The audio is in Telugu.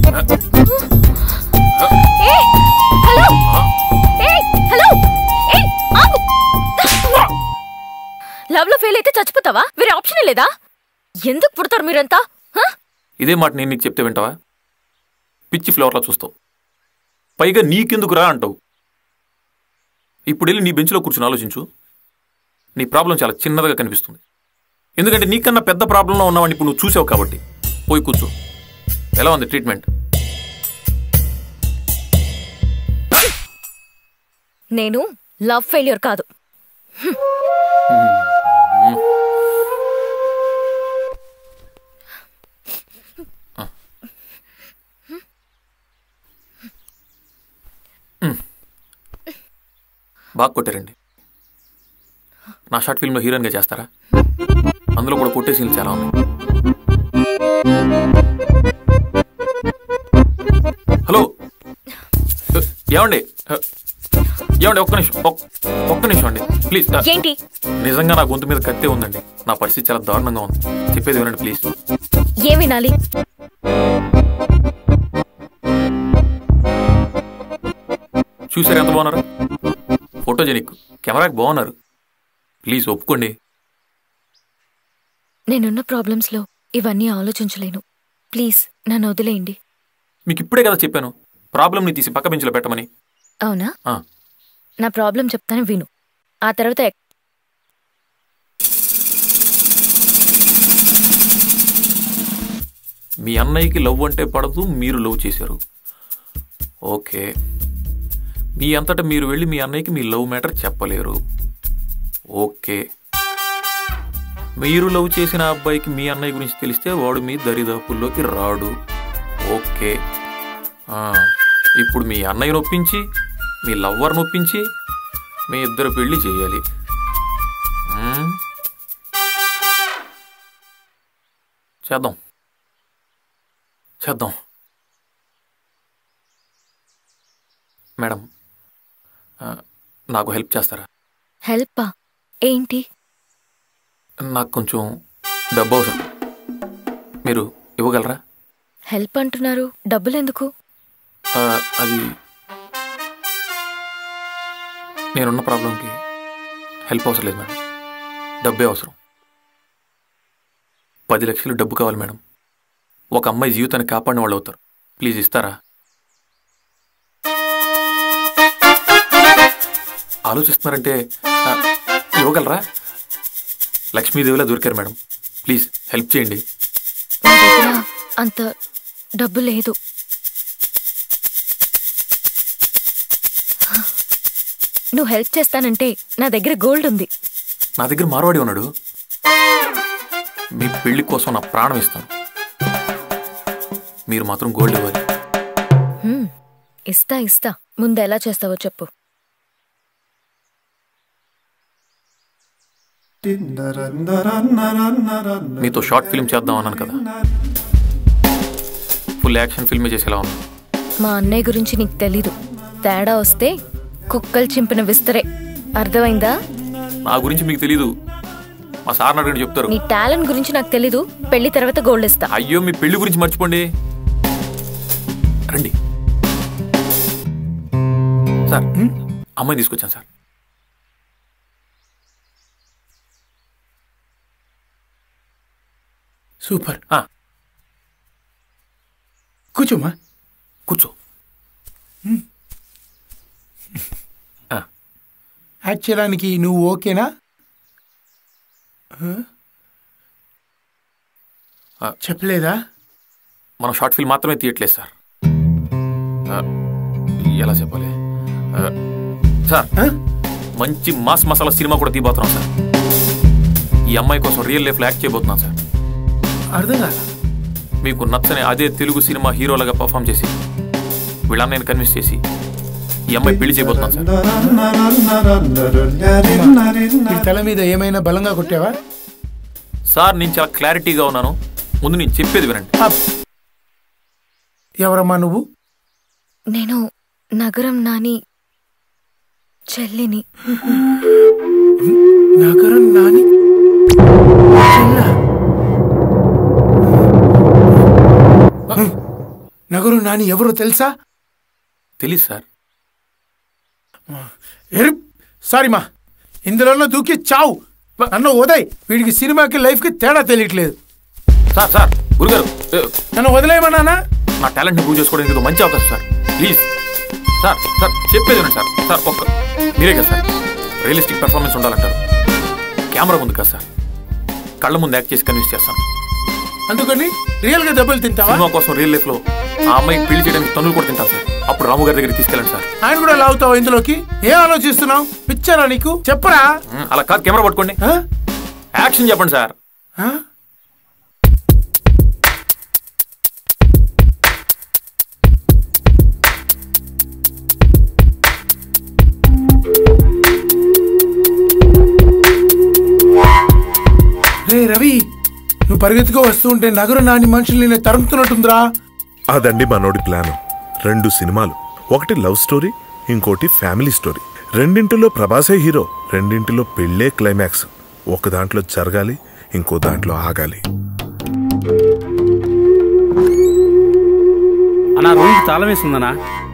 లవ్ లో ఫెయిల్ అయితే చచ్చిపోతావా? వేరే ఆప్షన్ లేదా? ఎందుకు పుడతారు మీరంతా? ఇదే మాట నేను నీకు చెప్తే వింటావా? పిచ్చి ఫ్లవర్లా చూస్తావు, పైగా నీకెందుకు రా అంటావు. ఇప్పుడు వెళ్ళి నీ బెంచ్లో కూర్చుని ఆలోచించు. నీ ప్రాబ్లం చాలా చిన్నదిగా కనిపిస్తుంది, ఎందుకంటే నీకన్నా పెద్ద ప్రాబ్లంలో ఉన్నావని ఇప్పుడు నువ్వు చూసావు కాబట్టి. పోయి కూర్చో. ఎలా ఉంది ట్రీట్మెంట్? నేను లవ్ ఫెయిల్యూర్ కాదు. బాగా కొట్టారండి. నా షార్ట్ ఫిల్మ్లో హీరోయిన్గా చేస్తారా? అందులో కూడా కొట్టే సీన్లు చాలా ఉన్నాయి. హలో, ఏమండి ఏమండి, ఒక్క నిమిషం అండి ప్లీజ్. ఏంటి? నిజంగా నా గొంతు మీద కత్తే ఉందండి. నా పరిస్థితి చాలా దారుణంగా ఉంది. చెప్పేది వినండి ప్లీజ్. ఏం వినాలి? చూసారు ఎంత బాగున్నారు? ఫోటోజెనిక్, కెమెరాకి బాగున్నారు. ప్లీజ్ ఒప్పుకోండి. నేనున్న ప్రాబ్లమ్స్లో ఇవన్నీ ఆలోచించలేను. ప్లీజ్ నన్ను వదిలేయండి. మీకు ఇప్పుడే కదా చెప్పాను ప్రాబ్లంని తీసి పక్క బెంచ్లో పెట్టమని. అవునా? నా ప్రాబ్లం చెప్తాను, విను. ఆ తర్వాత మీ అన్నయ్యకి లవ్ అంటే పడదు, మీరు లవ్ చేశారు. ఓకే, మీ అంతటా మీరు వెళ్ళి మీ అన్నయ్యకి మీ లవ్ మ్యాటర్ చెప్పలేరు. ఓకే, మీరు లవ్ చేసిన అబ్బాయికి మీ అన్నయ్య గురించి తెలిస్తే వాడు మీ దరిదాపుల్లోకి రాడు. ఓకే, ఇప్పుడు మీ అన్నయ్య నొప్పించి మీ లవ్వర్ నొప్పించి మీ ఇద్దరు పెళ్లి చేయాలి. చేద్దాం చేద్దాం. మేడం, నాకు హెల్ప్ చేస్తారా? హెల్పా? ఏంటి? నాకు కొంచెం డబ్బు అవసరం, మీరు ఇవ్వగలరా? హెల్ప్ అంటున్నారు, డబ్బులు ఎందుకు? అది నేనున్న ప్రాబ్లంకి హెల్ప్ అవసరం లేదు మేడం, డబ్బే అవసరం. 10 లక్షలు డబ్బు కావాలి మేడం. ఒక అమ్మాయి జీవితాన్ని కాపాడిన వాళ్ళు అవుతారు. ప్లీజ్ ఇస్తారా? ఆలోచిస్తున్నారంటే ఇవ్వగలరా? లక్ష్మీదేవిలా దొరికారు మేడం, ప్లీజ్ హెల్ప్ చేయండి. నా దగ్గర అంత డబ్బు లేదు. నువ్వు హెల్ప్ చేస్తానంటే నా దగ్గర గోల్డ్ ఉంది. నా దగ్గర మార్వాడి ఉన్నాడు. మీ పెళ్లి కోసం నా ప్రాణం ఇస్తాను. మీరు మాత్రం గోల్డ్ ఇవ్వాలి. ఇస్తా ఇస్తా. ముందు ఎలా చేస్తావో చెప్పు. మీతో షార్ట్ ఫిల్మ్ చేద్దాం అన్నాను కదా, ఫుల్ యాక్షన్ ఫిల్మే చేసేలా ఉంది. మా అన్నయ్య గురించి నీకు తెలీదు. తేడా వస్తే కుక్కలు చింపిన విస్తరే. అర్థమైందా? నా గురించి మీకు తెలీదు, మా సార్ అడిగి చెప్తారు. నీ టాలెంట్ గురించి నాకు తెలీదు. పెళ్లి తర్వాత గోల్డ్ ఇస్తా. అయ్యో, మీ పెళ్లి గురించి మర్చిపోండి. రండి సార్, అమ్మాయిని తీసుకొచ్చాను సార్. సూపర్. కూర్చోమ్మా, కూర్చో. యాక్ట్ చేయడానికి నువ్వు ఓకేనా? చెప్పలేదా? మనం షార్ట్ ఫిల్మ్ మాత్రమే తీయట్లేదు సార్. ఎలా చెప్పాలి సార్, మంచి మాస్ మసాలా సినిమా కూడా తీయబోతున్నాం సార్. ఈ అమ్మాయి కోసం రియల్ లైఫ్లో యాక్ట్ చేయబోతున్నాం సార్. అర్థం కాదా? మీకు నచ్చని అదే తెలుగు సినిమా హీరోలాగా పర్ఫామ్ చేసి వీళ్ళని కన్విన్స్ చేసి ఈ అమ్మాయి పెళ్లి చేయబోతున్నాను సార్. తల మీద ఏమైనా బలంగా కొట్టావా? సార్, నేను చాలా క్లారిటీగా ఉన్నాను. ముందు నేను చెప్పేది వినండి. ఎవరమ్మా నువ్వు? నేను నగరం నాని చెల్లిని. నగరం నాని నగరు నాని ఎవరో తెలుసా? తెలీదు సార్. సారీ మా, ఇందులో దూకి చావు. నన్ను వదయ్. వీడికి సినిమాకి లైఫ్కి తేడా తెలియట్లేదు. సార్ సార్ గురుగారు నన్ను వదిలేయమన్నానా? నా టాలెంట్ని ప్రూవ్ చేసుకోవడానికి ఇది మంచి అవకాశం సార్. ప్లీజ్ సార్ సార్ చెప్పేది సార్. సార్ ఒక్క మీరే కదా సార్ రియలిస్టిక్ పెర్ఫార్మెన్స్ ఉండాలంటారు. కెమెరా ముందు కదా సార్, కళ్ళ ముందు యాక్ట్ చేసి కన్విన్స్ చేస్తాను. అందుకని రియల్ గా దెబ్బలు తింటావా? సినిమా కోసం రియల్ లైఫ్ లో ఆ అమ్మాయికి పెళ్లి చేయడానికి తన్నులు కూడా తింటాను సార్. అప్పుడు రాము గారి దగ్గరికి తీసుకెళ్ళండి సార్. ఆయన కూడా లాగుతావా ఇందులోకి? ఏం ఆలోచిస్తున్నావు? పిచ్చారా నీకు? చెప్పరా. అలా కాదు, కెమెరా పట్టుకోండి, యాక్షన్ చెప్పండి సార్. రే రవి, నువ్వు పరిగెత్తుకో వస్తూ ఉంటే నగరు నాని మనుషుల్ని నేను తరుముతున్నట్టుందిరా. అదండి మనోడి ప్లాను. 2 సినిమాలు, ఒకటి లవ్ స్టోరీ, ఇంకోటి ఫ్యామిలీ స్టోరీ. రెండింటిలో ప్రభాసే హీరో, రెండింటిలో పెళ్ళే క్లైమాక్స్. ఒక దాంట్లో జరగాలి, ఇంకో దాంట్లో ఆగాలి. అన్నా రూమ్కి తాళం వేస్తుందనా?